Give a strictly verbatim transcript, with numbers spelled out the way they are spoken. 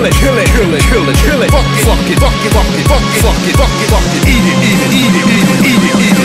kill it, kill it, kill it, kill it, kill it. Fuck it, fuck it, fuck it, fuck it, fuck it, fuck it, fuck it, fuck it. Eat it, eat it, eat it, eat it, eat it, eat it.